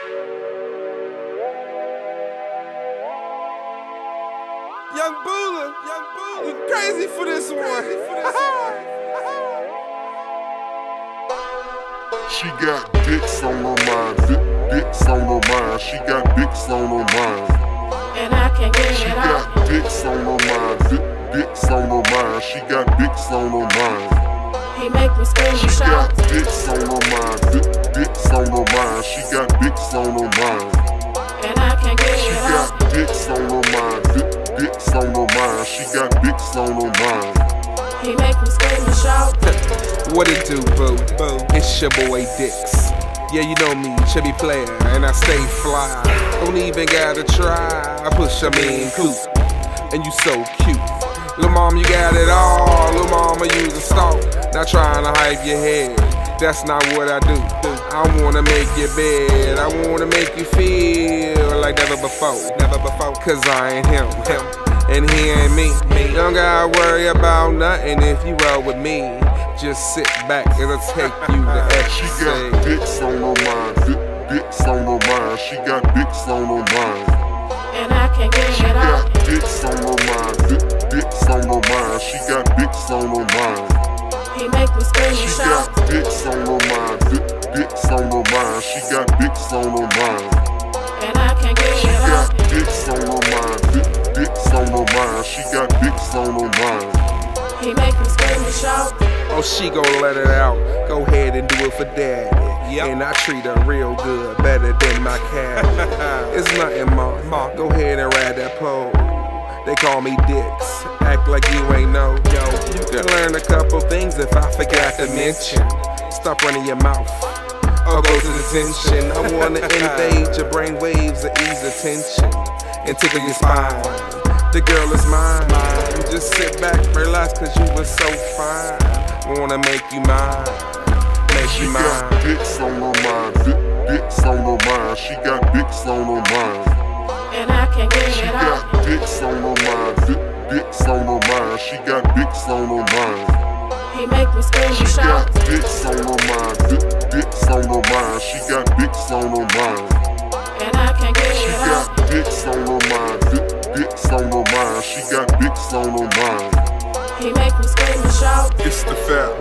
Young Bula, you crazy for this one. She got DIX on her mind, DIX on her mind. She got DIX on her mind, and I can't get she it got out. DIX on her mind, DIX on her mind. She got DIX on her mind. He make me scream and She shout, got DIX on her mind, DIX on her mind. She got DIX on her mind, and I can't get she it got out. DIX on her mind, DIX on her mind. She got DIX on her mind. He make me scream and shout. What it do, boo? It's your boy DIX. Yeah, you know me, chubby player, and I stay fly. Don't even gotta try. I push them in coupe, and you so cute. Lil' mom, you got it all. Lil' mama, use a stalk. Not trying to hype your head. That's not what I do. I wanna make your bed. I wanna make you feel like never before. Cause I ain't him, and he ain't me. Don't gotta worry about nothing if you roll with me. Just sit back, it'll take you to She ecstasy. got DIX on her mind, DIX on her mind. She got DIX on her mind. And I can't get She it got out. DIX on her mind, DIX on her mind. She got DIX on her mind. He make me scream and She shout. got DIX on her mind, DIX on her mind. She got DIX on her mind. And I can't get She it got out. DIX on her mind, DIX on her mind. She got DIX on her mind. He make me scream and shout. Oh, she gon' let it out. Go ahead and do it for daddy. And I treat her real good, better than my cat. It's nothing, ma. Go ahead and ride that pole. They call me DIX. Act like you ain't know. Yo, you can learn a couple things if I forgot to mention. Stop running your mouth, or go to detention. I wanna invade your brain waves and ease the tension and tickle your spine. The girl is mine. Just sit back, relax, cause you was so fine. Wanna make you mine, make She you got mine. DIX on her mind, DIX on her mind. She got DIX on her mind. And I can't get She it got out. DIX on her mind, DIX on her mind. She got DIX on her mind. He make me scream She and got shout. DIX on her mind, DIX on her mind. She got DIX on her mind. And I can't get She it got out. DIX on her mind, DIX on her mind. She got DIX on her mind. He make me scream and shout. It's the Fat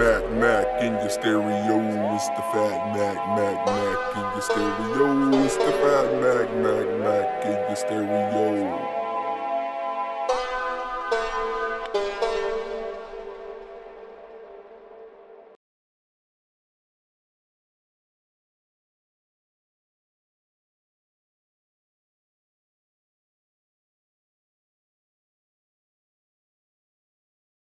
Mac in your stereo. It's the Fat Mac in your stereo. It's the Fat Mac in your stereo.